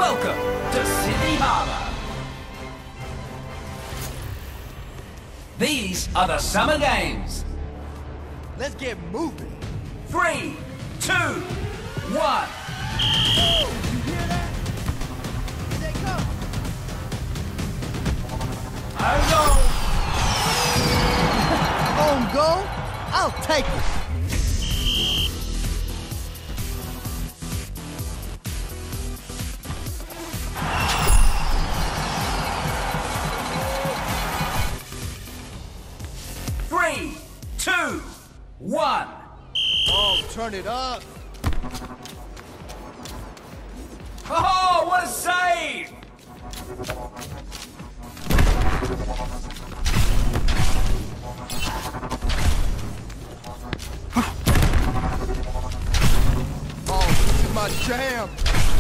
Welcome to Sydney Harbour. These are the Summer Games. Let's get moving. 3, 2, 1. Woo! You hear that? Here they come. On goal? I'll take it. Three, two, one. Oh, turn it up. Oh, what a save! Oh, this is my jam.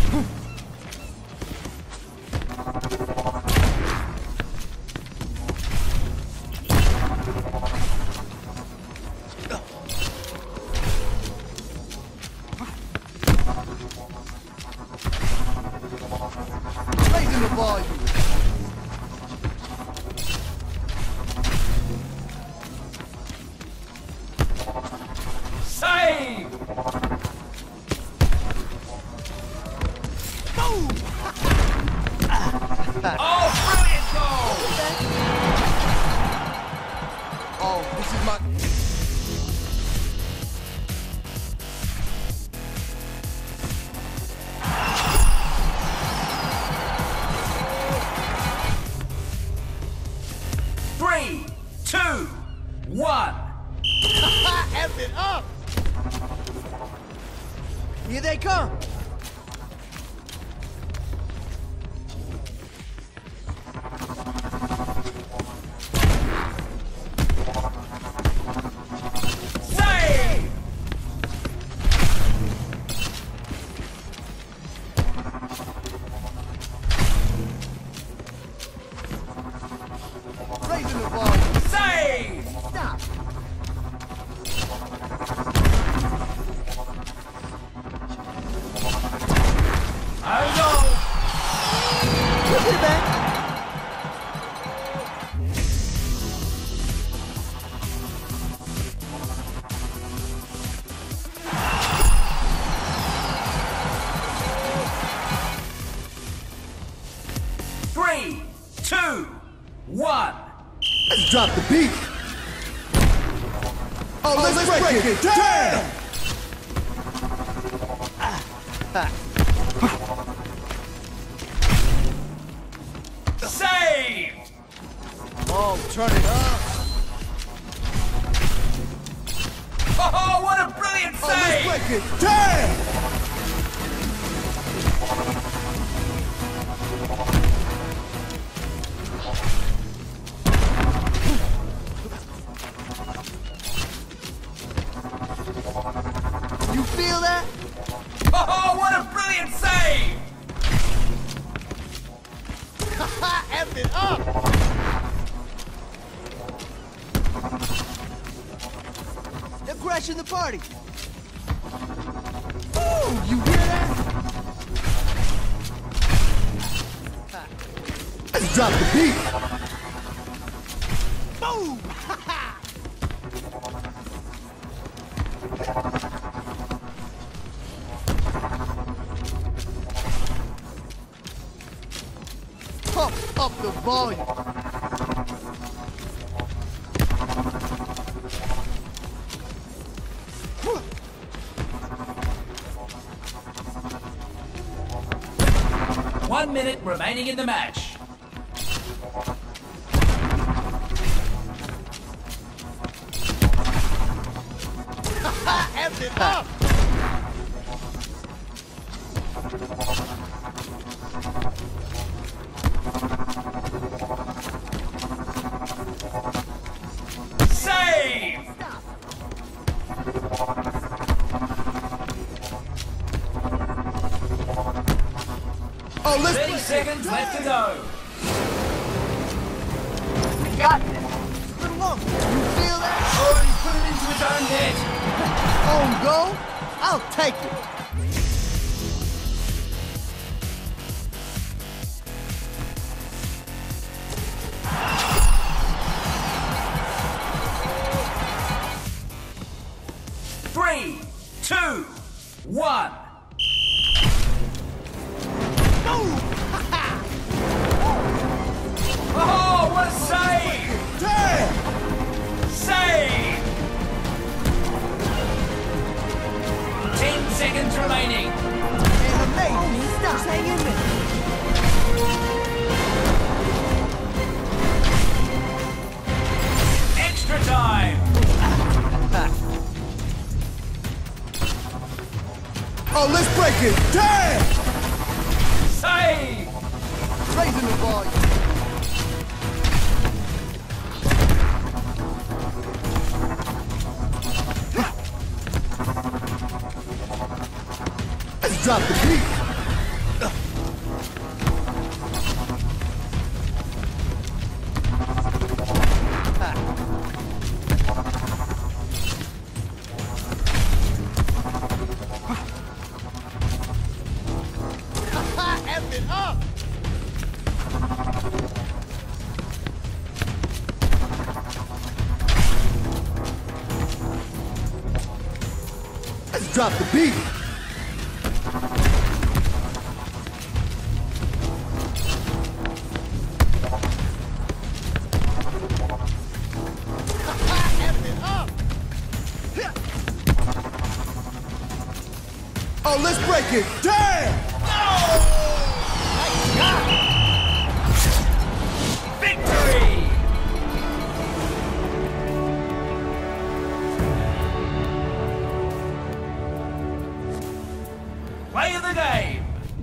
Raising the volume. Save! Boom! Oh, brilliant goal! Oh, this is my... 3, 2, 1. F it up! Here they come. Save! Raising the volume. Save! Stop. Look at it, man. Three, two, one. Let's drop the beat. Oh, let's break it. Damn! Save! Oh, turn it up. Oh, what a brilliant Oh, let's save! break it. Damn! You feel that? Oh, what a brilliant save! F it up! They're crashing the party. Ooh, you hear that? Let's drop the beat. Boom! Pump up the volume. One minute remaining in the match. F it up! Save! Oh, let's 30 break seconds it. left to go. We got this. A little longer. You feel that? Oh, he put it into his own net. On goal? I'll take it. drop the beat. F it up! Let's drop the beat. F it up! Oh, let's break it. Damn! Victory! Play of the game!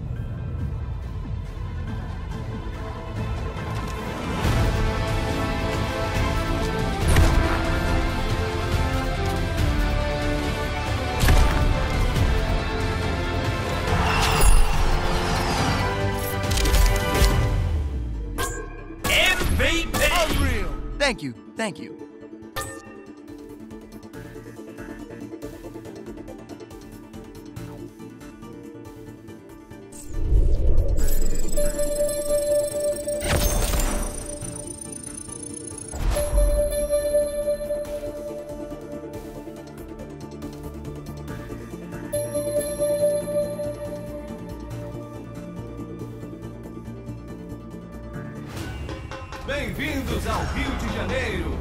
MVP! Unreal! Thank you, thank you. Bem-vindos ao Rio de Janeiro!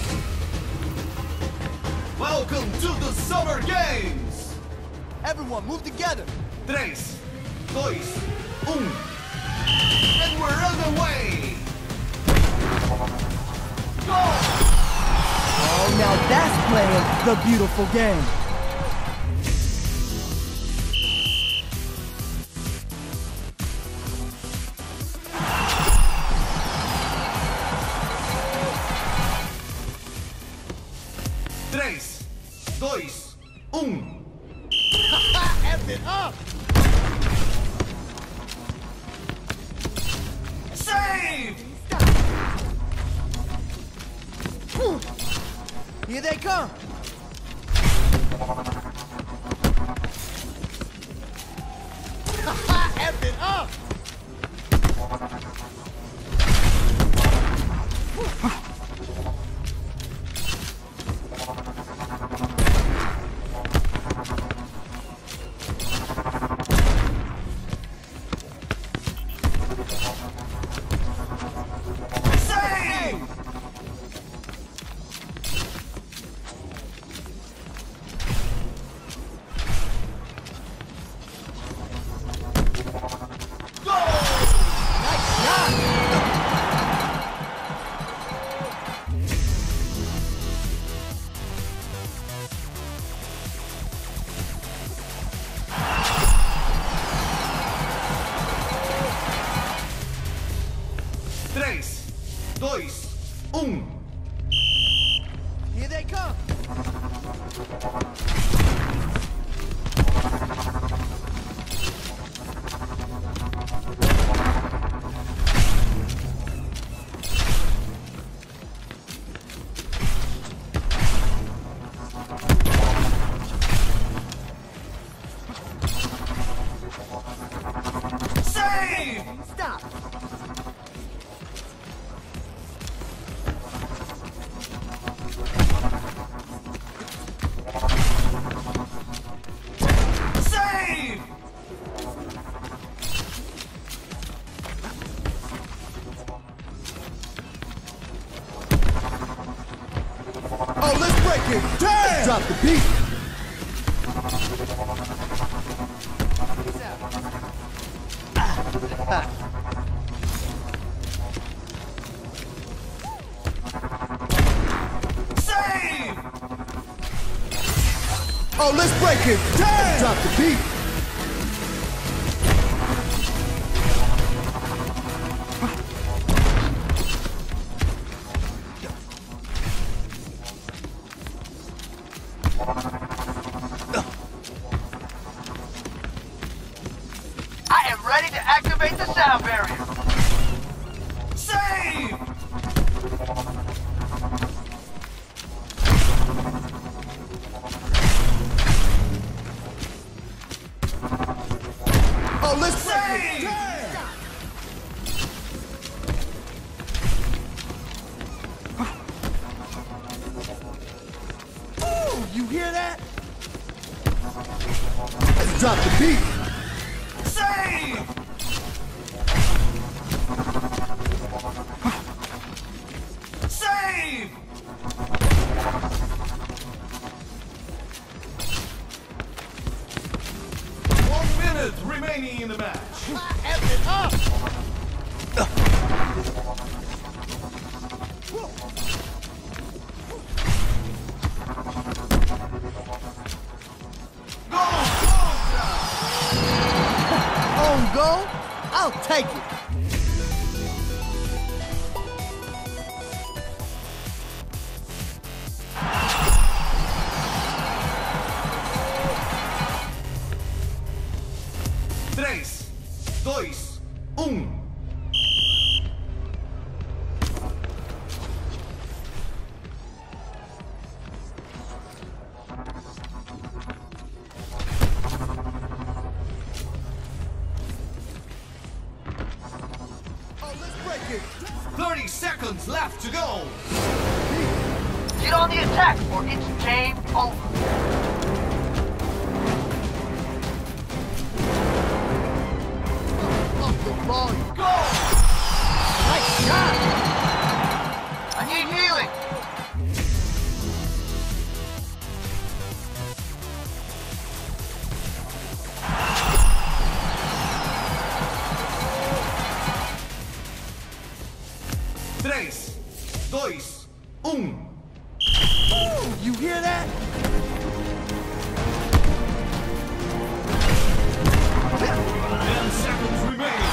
Welcome to the Summer Games! Everyone, move together! 3, 2, 1. And we're underway! Go! Oh, now that's playing the beautiful game. Três, dois, F it up! Save! Here they come! F it up! Save! Nice shot! Três, dois, Here they come! Save! Stop! Save! Oh, let's break it. Damn! Drop the beat. Peace out. Save! Oh, let's break it. Damn! Drop the beat. I am ready to activate the sound barrier. Save! Oh, let's break it. Save! Damn! Oh, you hear that? Let's drop the beat. Save! Save! 1 minute remaining in the match. Go! On goal? I'll take it. Tres, dois, um. Oh, let's break it. 30 seconds left to go. Get on the attack or it's game over. Up the volume. Go! Nice shot. I need healing. Tres, dois, You hear that? 10 seconds remaining.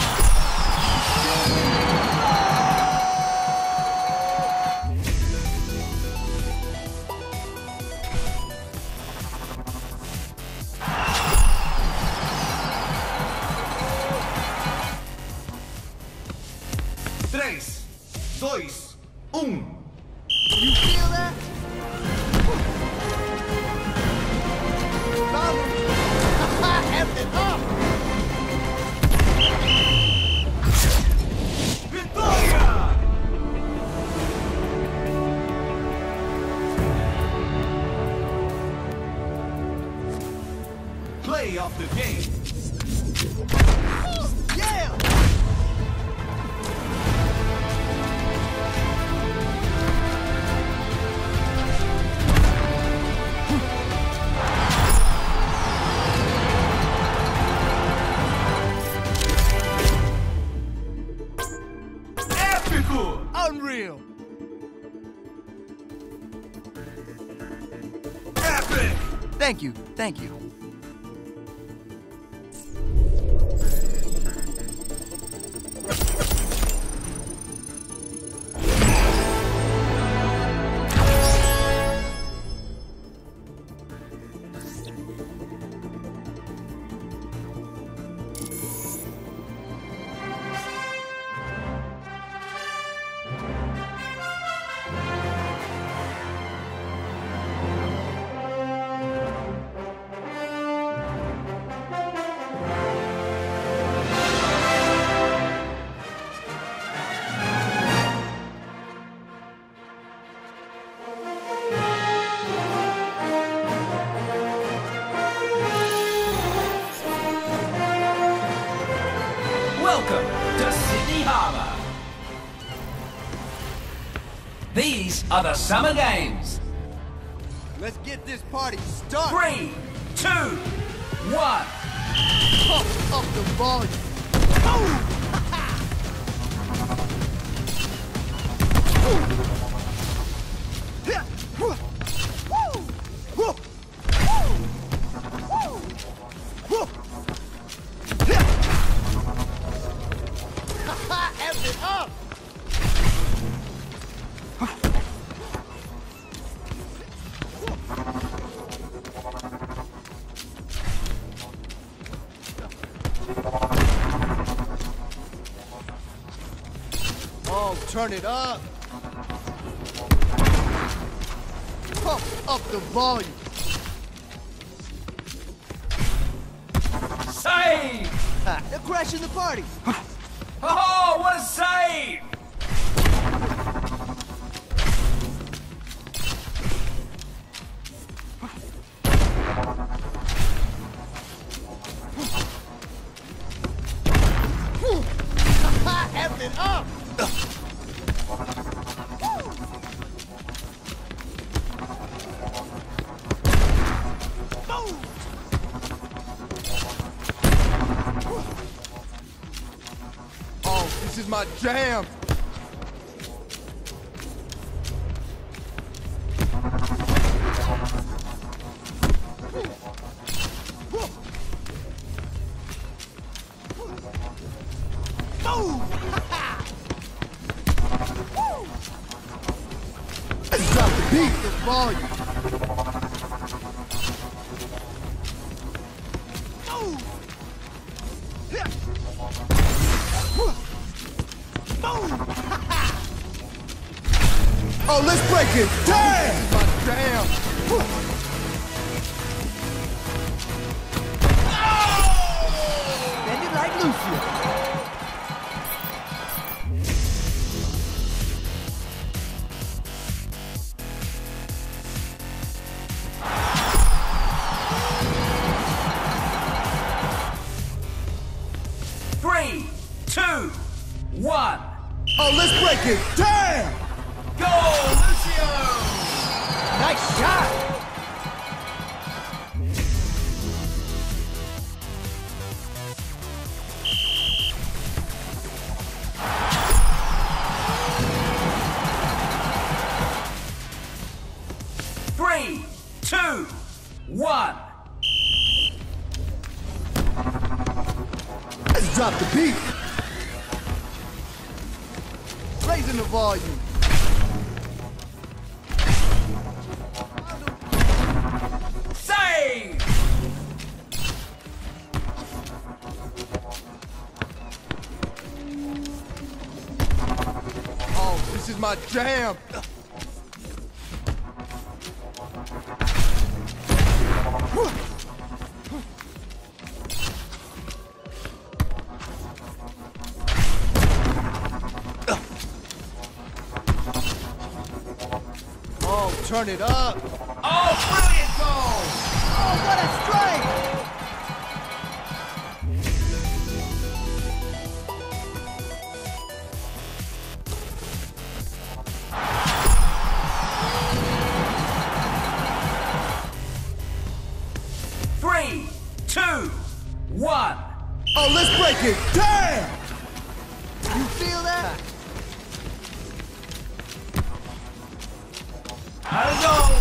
Tres, dois, You feel that? Found him. Effed it up. Vitória! Play of the game. Yeah. Épico! Unreal. Epic! Thank you. Thank you. Welcome to Sydney Harbour. These are the Summer Games. Let's get this party started. 3, 2, 1. Pump up the volume. F it up. Oh, turn it up. Pump up the volume. Save! They're crashing the party. Oh, what a save! F it up. Oh, this is my jam. Let's drop the beat. The volume. Oh, let's break it. Damn! My jam. Bend it like Lucia. Three, two, one. Oh, let's break it. Damn! Go, Lucio! Nice shot. Three, two, one. Let's drop the beat. Raising the volume. Save! Oh, this is my jam. Oh, turn it up. Oh, brilliant goal! Oh, what a strike! Three, two, one. Oh, let's break it. Damn! You feel that? How to go?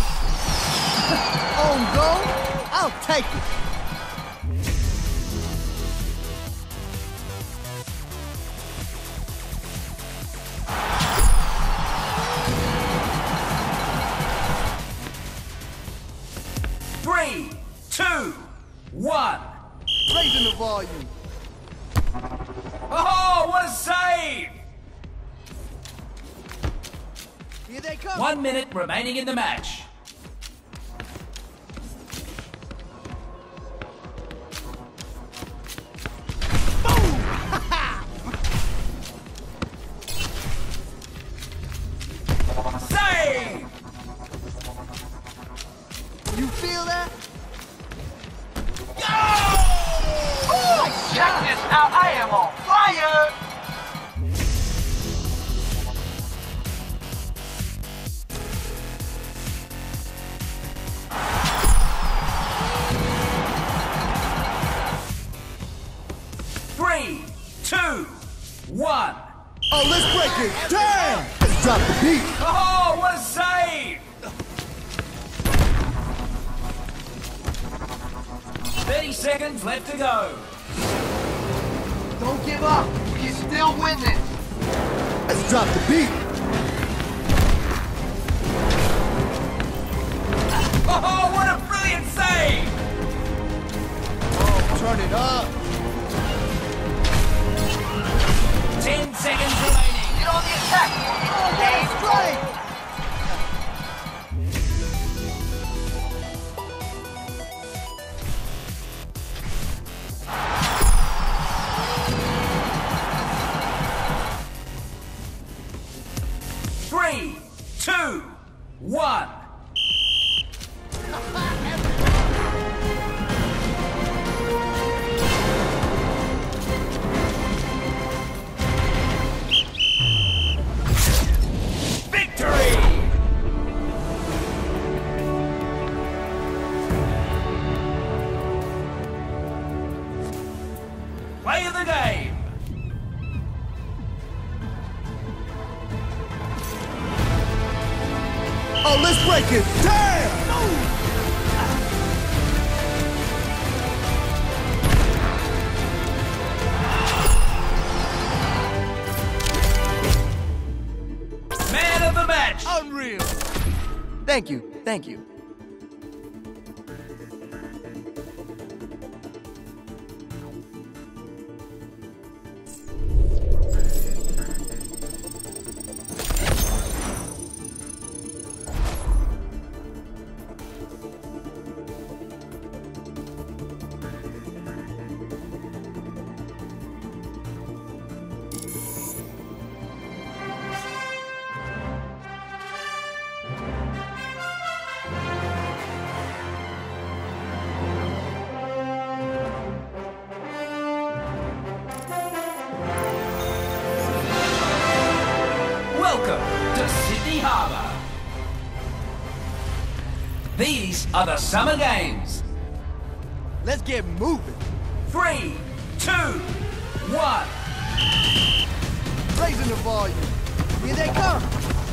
On goal? I'll take it. Three, two, one. Raising the volume. Oh, what a save! Here they come. 1 minute remaining in the match. Save! You feel that? Check this out, I am on fire! Three, two, one. Oh, let's break it. Damn! Let's drop the beat. Oh, what a save! 30 seconds left to go. Don't give up, we can still win this! Let's drop the beat. Oh, what a brilliant save! Oh, turn it up. 10 seconds remaining. You on the attack or it's game Strike! over. Three, two, one. Victory! Play of the game. Oh, let's break it. Damn! Man of the match. Unreal! Thank you, thank you. Welcome to Sydney Harbour. These are the Summer Games. Let's get moving. 3, 2, 1. Raising the volume. Here they come.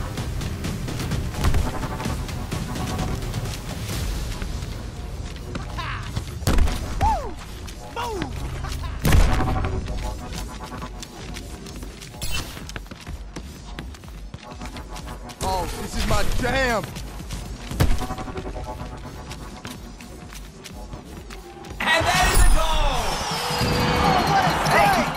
Woo! Move! Oh, this is my jam. And that is a goal. Oh, what a strike!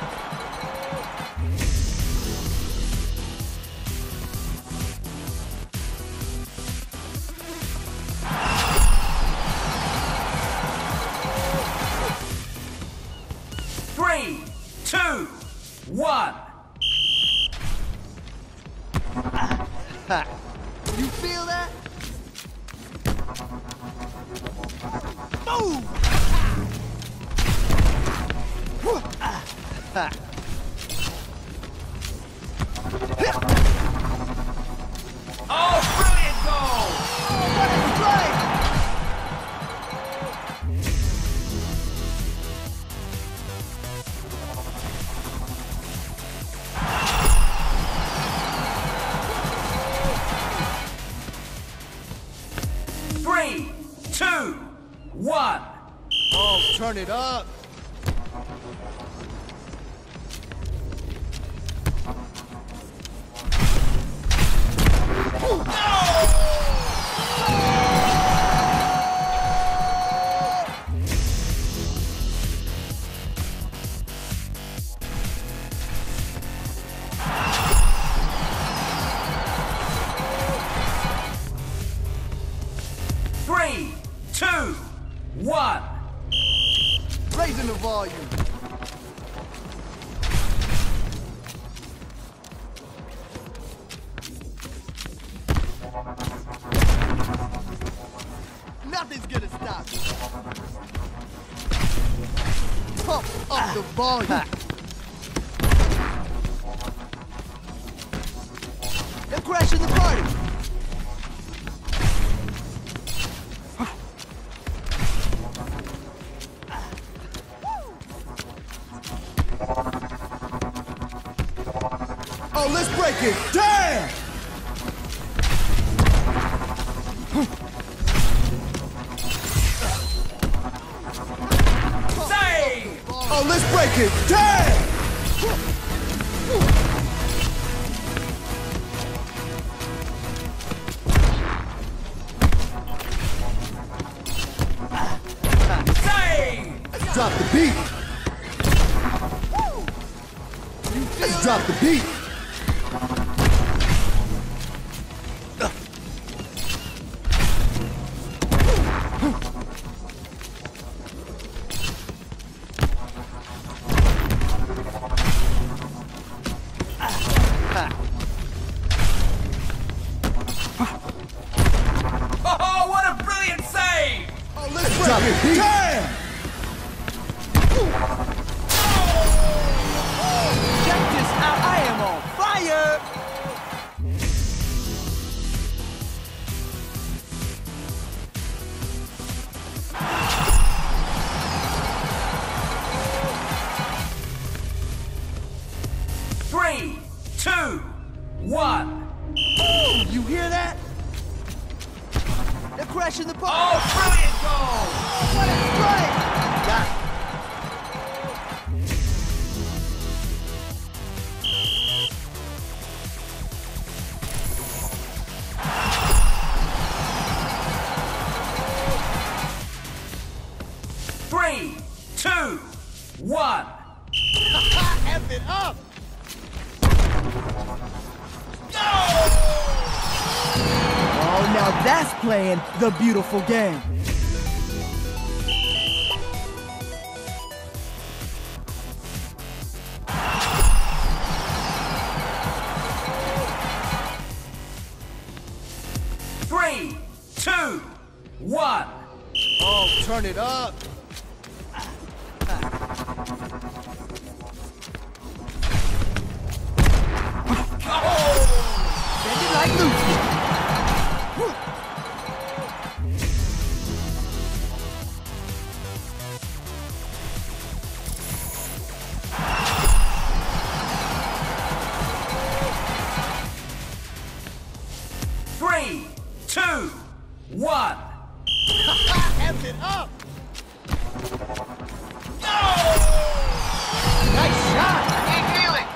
Three, two, one. You feel that? Boom! Oh, brilliant goal. Oh, what a strike! Three, two, one. Oh, turn it up. Three, two, one. Raising the volume. Nothing's gonna stop me. Pump up the volume. They're crashing the party. Oh, let's break it. Damn! Save! Oh, let's break it. Damn! Save! Let's drop the beat. Let's drop the beat. 2, 1. Ooh, you hear that? They're crashing the park. Oh, brilliant goal! What a strike! Got it. Three, 2, 1. F it up! Oh, now that's playing the beautiful game. Three, 2, 1. Oh, turn it up. Bend it like Lucy. 3, 2, 1. F it up. Nice shot. Keep healing.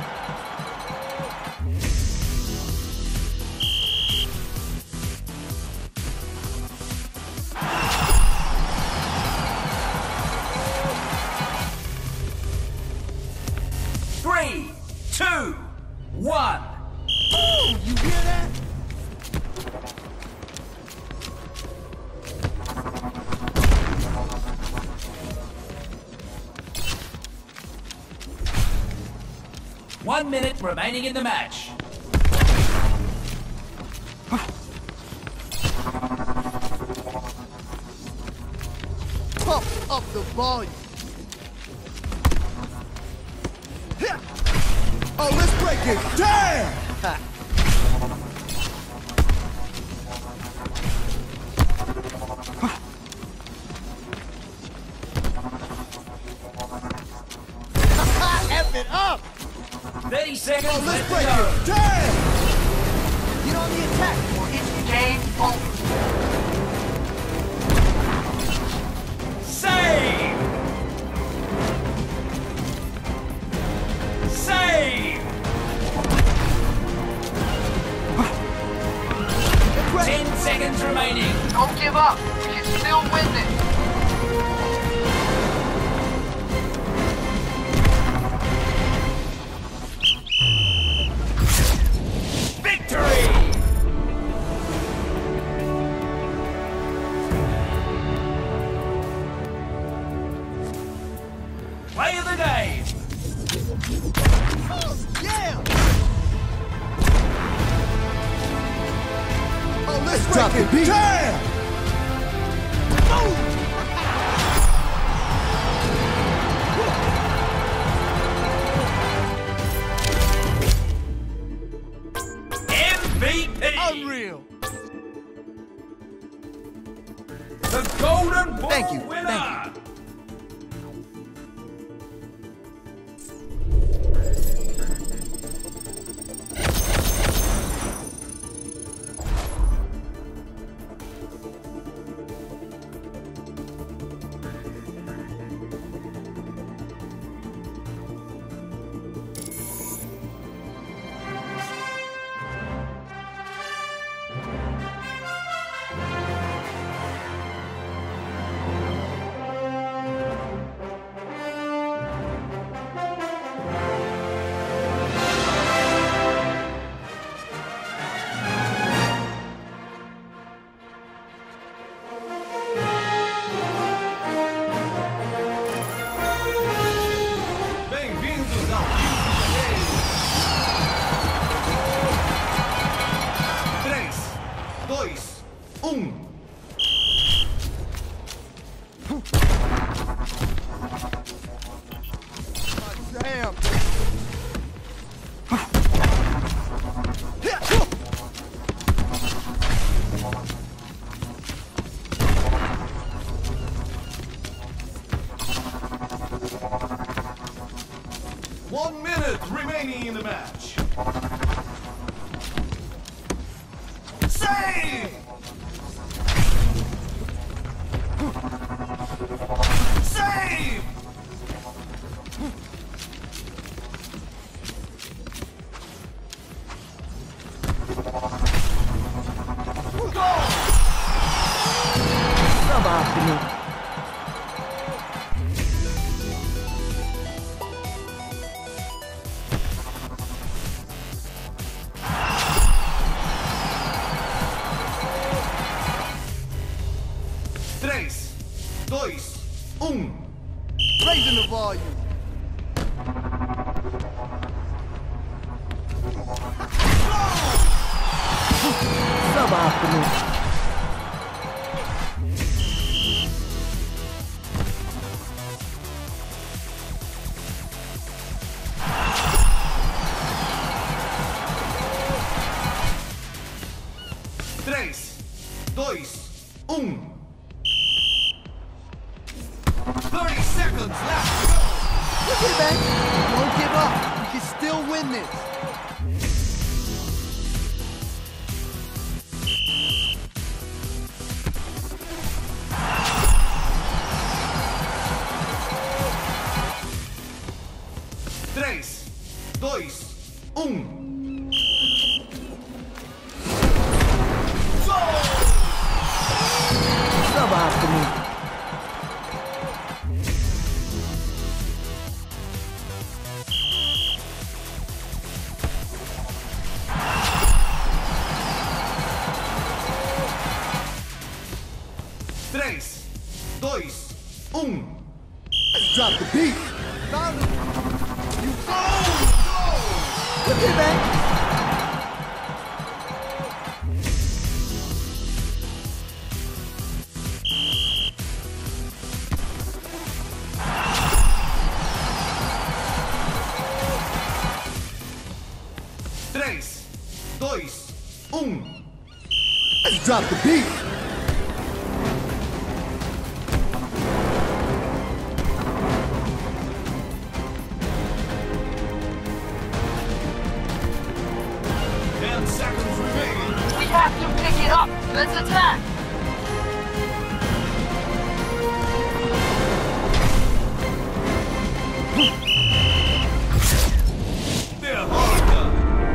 Three, 2, 1. Ooh, you hear that? One minute remaining in the match. Pump up the volume. Oh, let's break it. Damn! F it up! 30 seconds Oh, let's left break to go. it. Damn! Get on the attack or it's game over. Save! Save! 10 seconds remaining. Don't give up. We can still win this. Victory! Play of the game. Yeah! Oh, let's break it. Damn! MVP! Unreal. The Golden Ball Thank you, winner! thank Bem-vindos ao Games. 3, 2, 1. Damn. One minute remaining in the match. Save! Save! Suboptimal. Tres, dois, Raising the volume. Suboptimal. Três, dois, 30 seconds left to go. Look at that. Don't give up. We can still win this. Três, dois, Suboptimal. Três, dois, Let's drop the beat. Found him. You go! Look at that. Três, dois, Let's drop the beat. seconds remaining. We have to pick it up. Let's attack. They're hard done.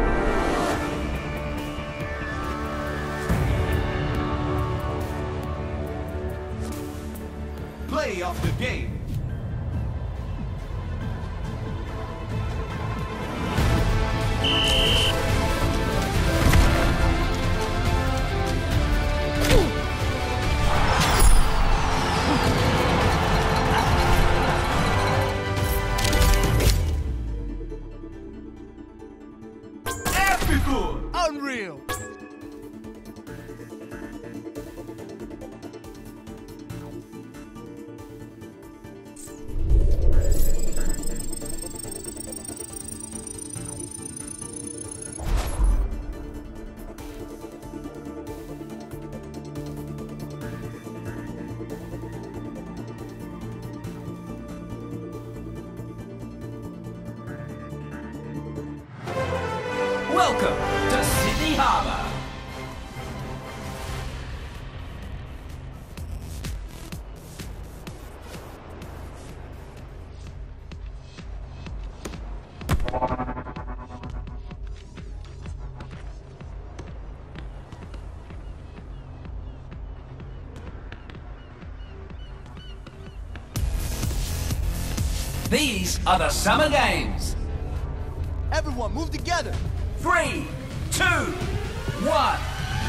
Play of the game. Épico! Unreal. Welcome to Sydney Harbour. These are the Summer Games. Everyone, move together. 3, 2, 1.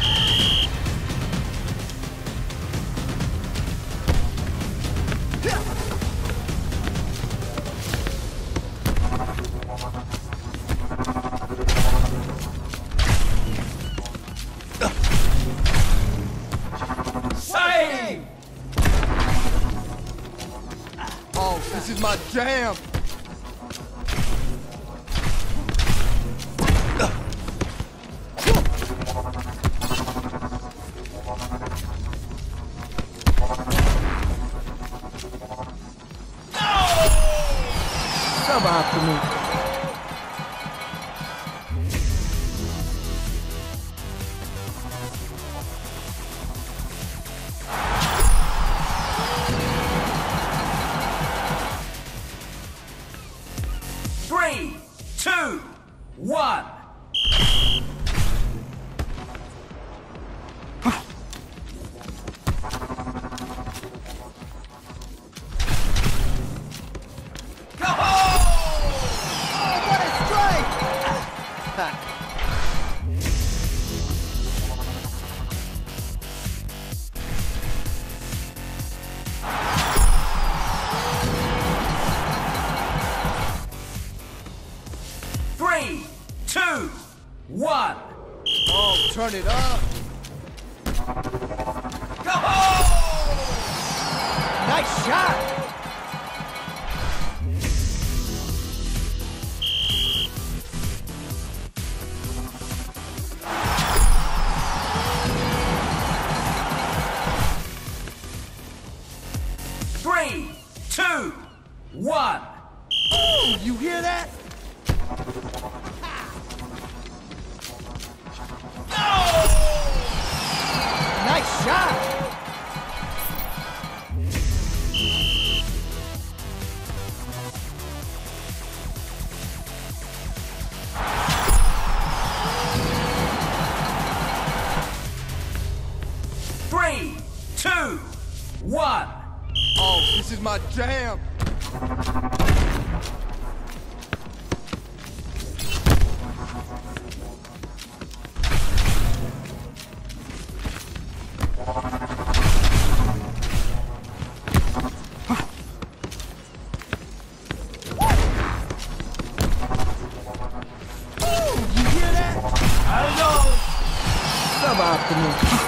Save! Oh, this is my jam. Suboptimal. 3, 2, 1. Oh, what a strike! 3, 2, 1. Oh, turn it up. Nice shot. Three, two, one. Oh, you hear that? Nice shot. Three, two, one. Oh, this is my jam. Oh, you hear that? I Suboptimal.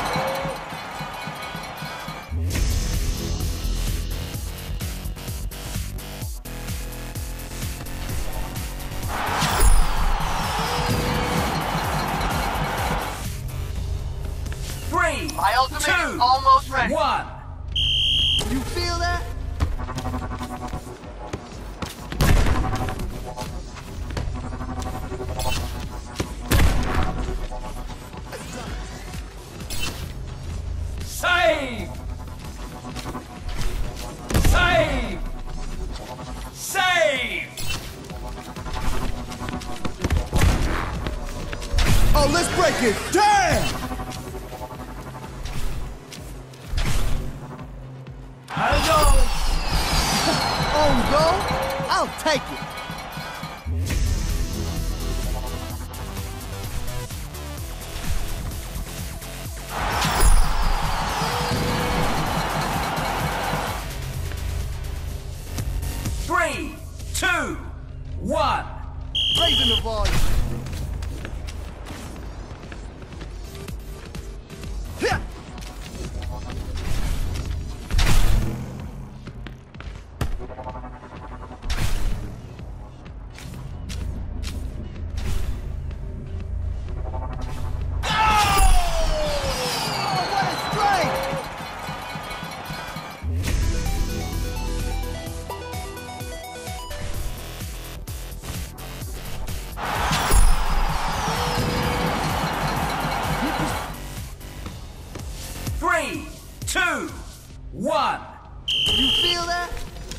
Three, My ultimate two, is almost ready. one. You feel that? Save! Save! Save! Oh, let's break it. Damn! I go! On go? I'll take it. Three, two, one. Raising the volume. Yeah. Oh, what a strike! Three, two, one. You feel that?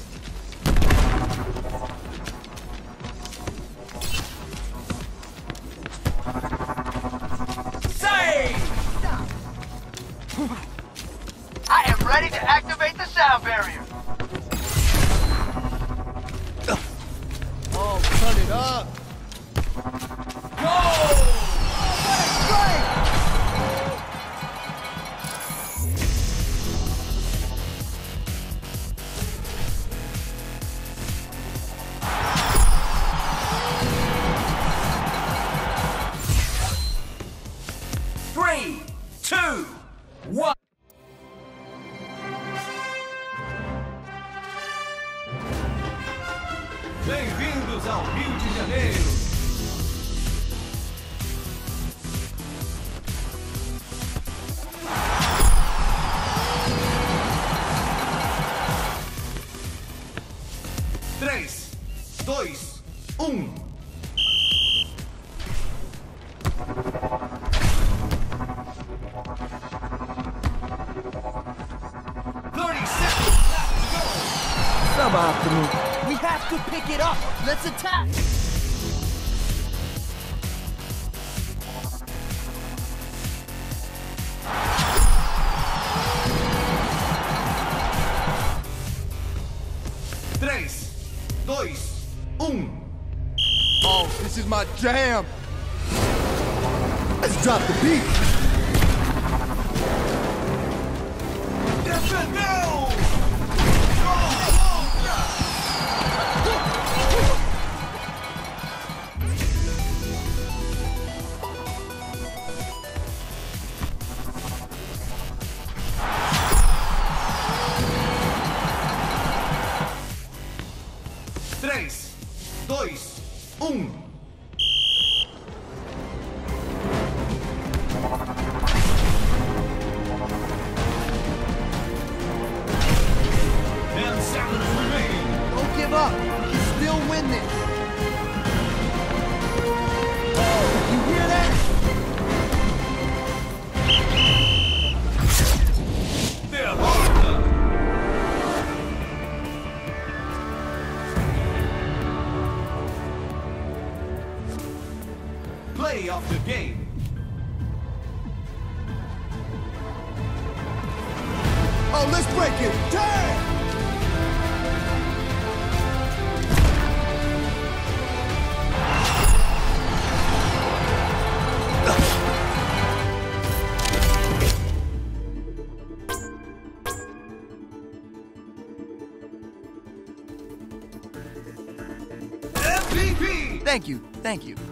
Save! I am ready to activate the sound barrier. Oh, turn it up. Go! Strike! Three, two, one. Bem-vindos ao Rio de Janeiro. Três, dois, Suboptimal. We have to pick it up. Let's attack. Oh, this is my jam. Let's drop the beat. Defendeu! Três, dois, Don't give up. You can still win this. You hear that? derrota! Play of the game. Oh, let's break it. Damn! MVP! Thank you. Thank you.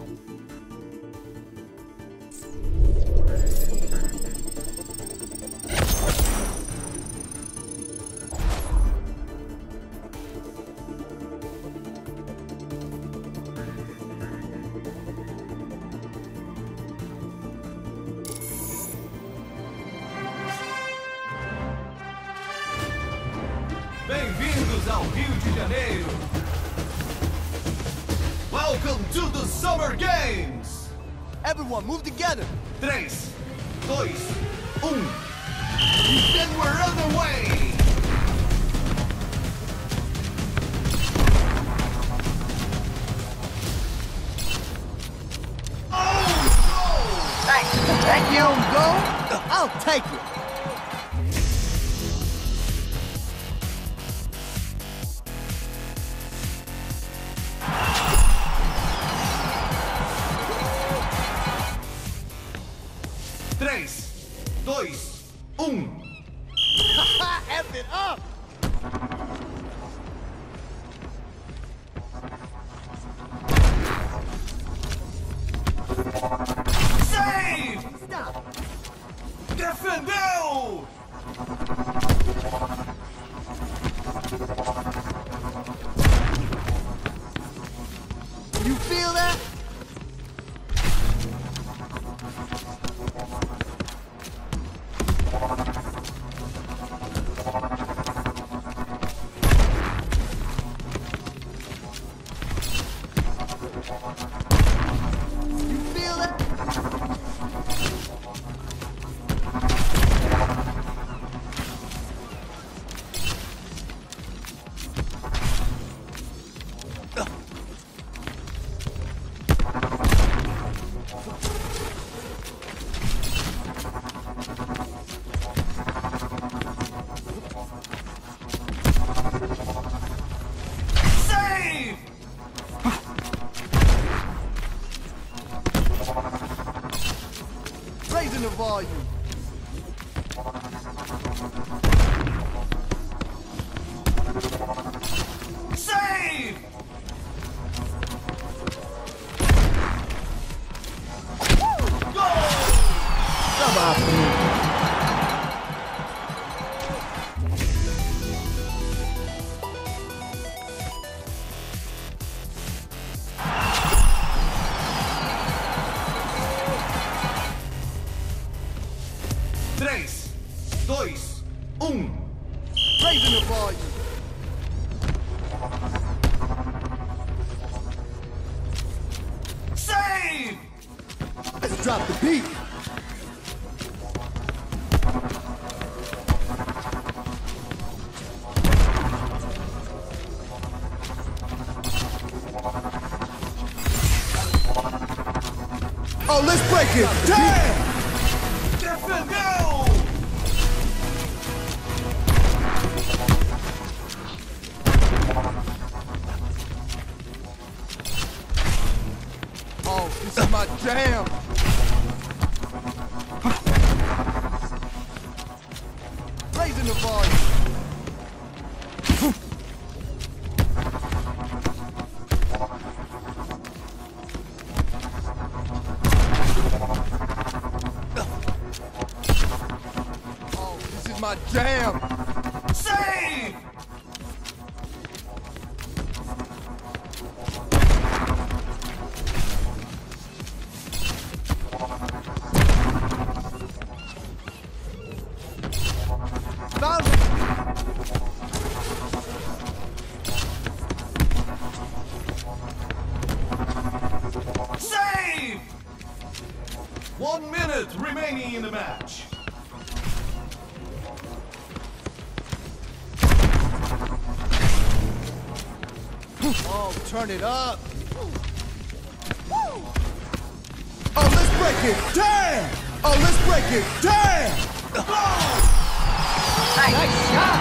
Bem-vindos ao Rio de Janeiro. Welcome to the Summer Games. Everyone, move together. 3, 2, 1. Then we're underway. Oh, Thank you. Go. I'll take it. Três, dois, F it up. Save! Stop. Defendeu! You feel that? You feel that? Save! Raising the volume. Save! Goal! Come on, please. Três, dois, Raising the volume. Save! Let's drop the beat. Oh, let's break it. Damn! Defendeu! Oh, this is my jam. Raising the volume. Oh, this is my jam. Save! Found it. Save! 1 minute remaining in the match. Oh, turn it up. Oh, let's break it. Damn! Oh, let's break it. Damn! Nice shot!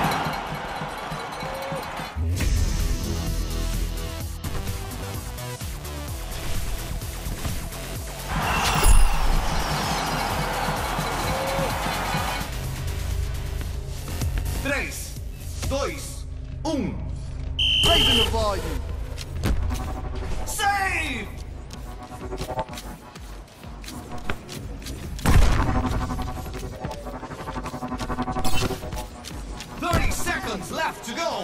Tres, dois, Raising the volume. Save! Seconds left to go.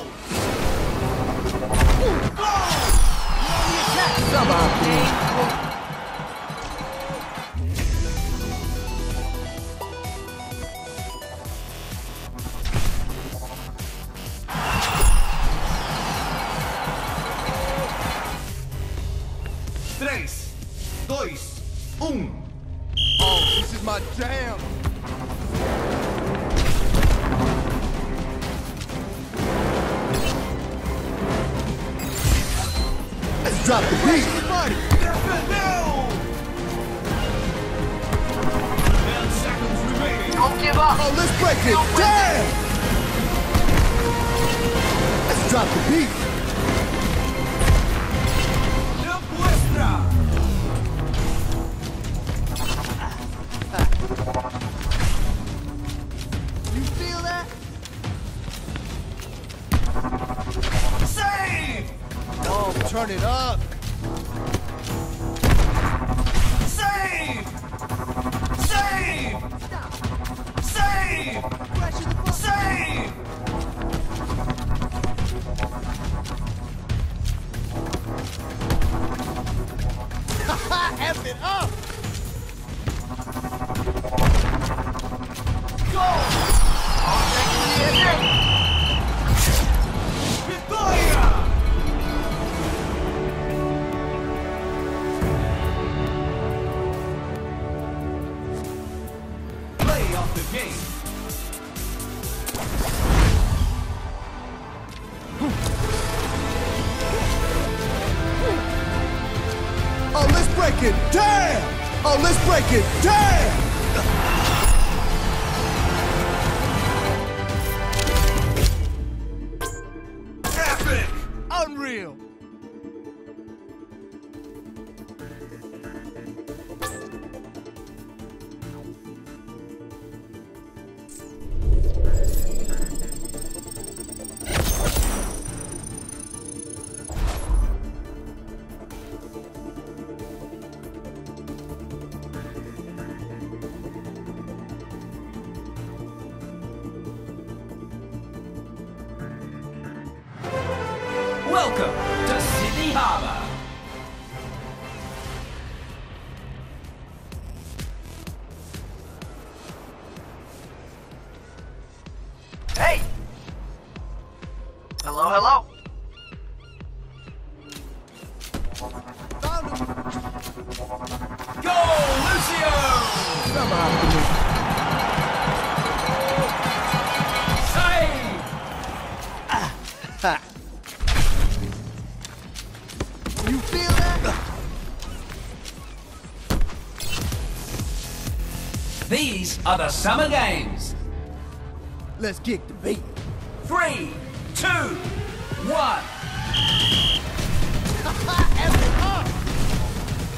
Tres, dois, Oh, this is my jam. Let's drop the beat. Defendeu! 10 seconds remaining. Don't give up! Oh, let's break it. Damn! Let's drop the beat. Demuestra! You feel that? Save! Oh, turn it up. Save! Save! Save! Save! F it up. Vitória! Play of the game. Oh, let's break it. Damn! Oh, let's break it. Damn! Epic! Unreal. Welcome to Sydney Harbour. Hey! Hello, hello. Found him. Go, Lucio! Some optimism. Save! You feel that? These are the Summer Games. Let's kick the beat. 3, 2, 1. F it up.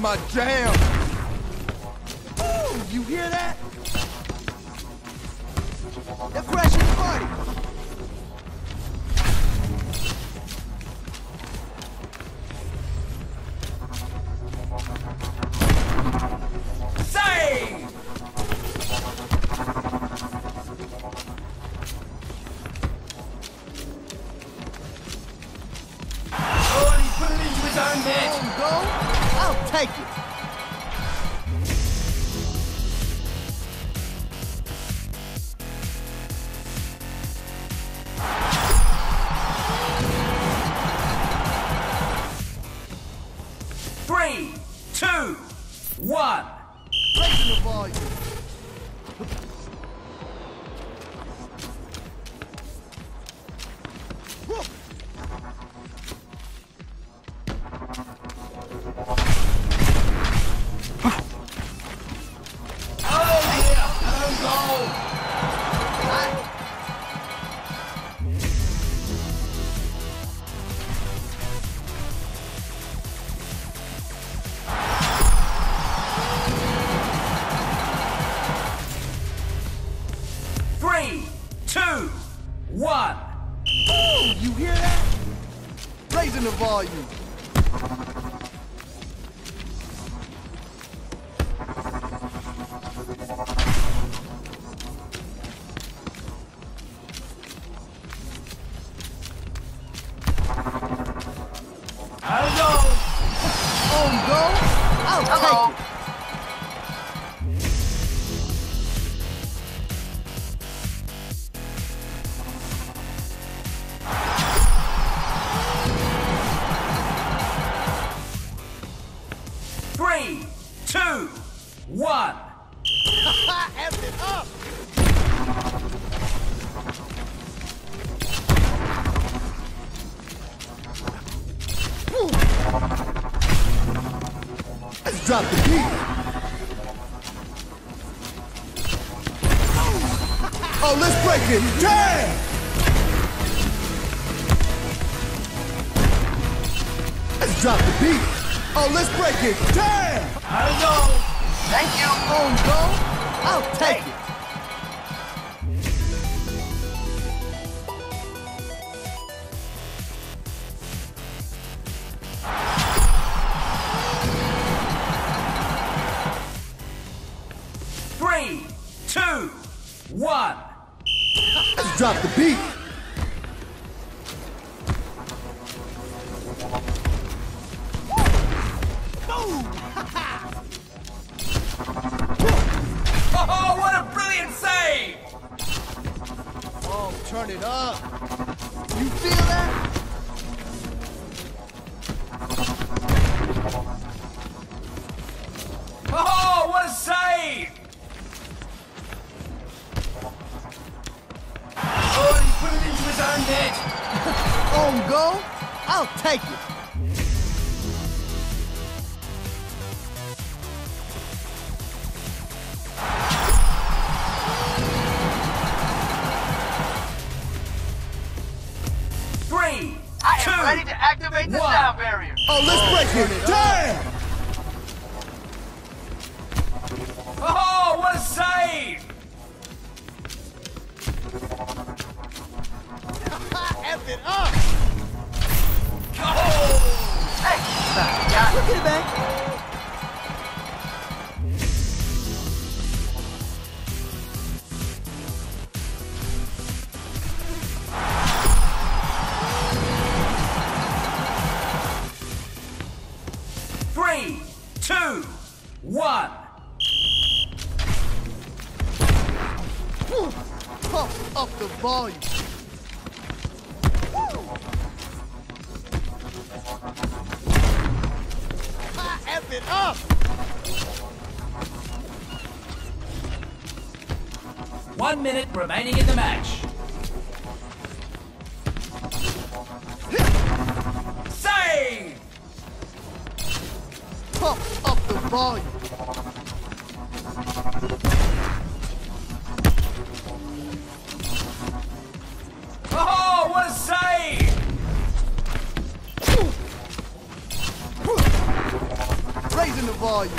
my jam. Ooh, you hear that? They're crashing the party. Save! Oh, he's put it into his own net. Own goal? I'll take it. Three, two, one. Raising the volume. Whoa. Oh, yeah, own goal. Three, two, one. Ooh, you hear that? Raising the volume. Own goal. Own goal? I'll Hello. take it. Three, two, one. F it up. Whew. Let's drop the beat. Oh, let's break it. Damn! Let's drop the beat. Oh, let's break it. Damn! Own goal. Thank you. Own goal? I'll take it. Three, two, one. Let's drop the beat. Oh, what a brilliant save! Oh, turn it up. You feel that? Oh, what a save! Oh, he put it into his own net. Own goal? I'll take it. Three, I am two, ready to activate the one. sound barrier. Oh, let's break it. Damn! Oh, what a save! F it up. Oh! Hey, got Look it. at it, man. Three, two, one. Whew. Pump up the volume. Woo. F it up. 1 minute remaining in the match. Save! Pump up the volume. Oh, what a save! Raising Listen to volume.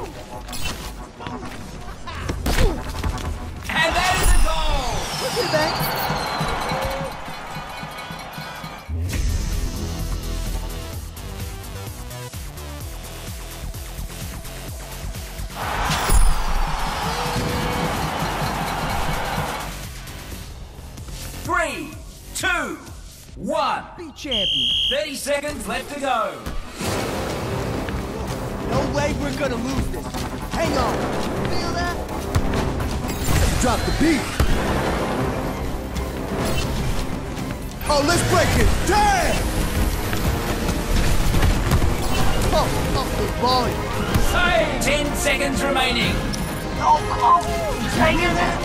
And that is a goal! Look at that. Three, two, one. Be champion. 30 seconds left to go. No way we're gonna lose this. Hang on. Feel that? Drop the beat. Oh, let's break it. Damn! Oh, the volume. Hey, 10 seconds remaining. So close. Just hang in there.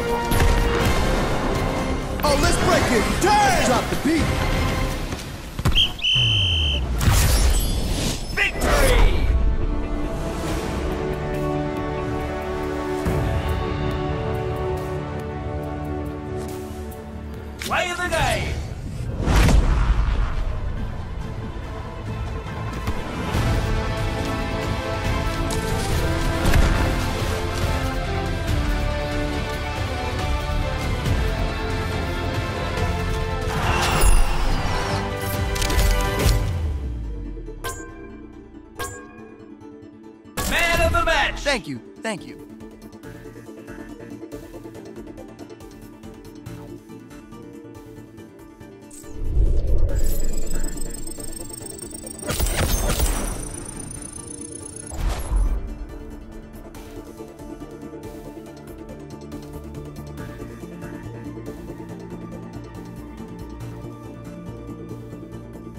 Oh, let's break it. Damn! Drop the beat. Victory! Play of the game. Man of the match. Thank you. Thank you.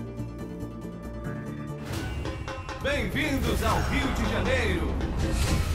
Bem-vindos ao Rio de Janeiro.